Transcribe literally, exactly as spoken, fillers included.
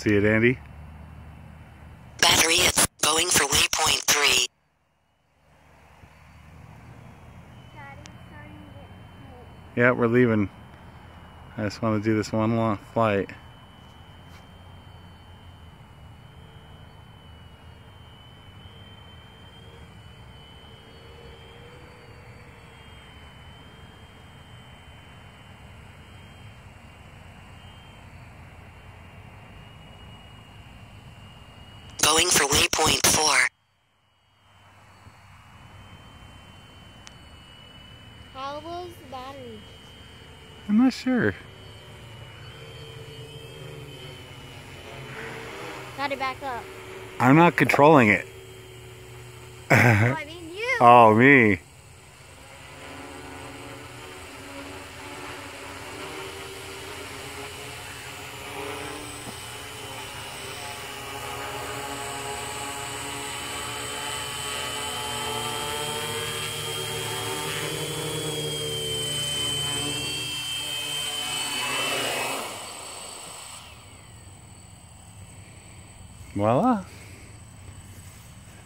see it, Andy? Battery is going for waypoint three. Yeah, we're leaving. I just want to do this one long flight. Going for waypoint four. How low is the battery? I'm not sure. Got it back up. I'm not controlling it. Oh, I mean you. Oh, me. Voila.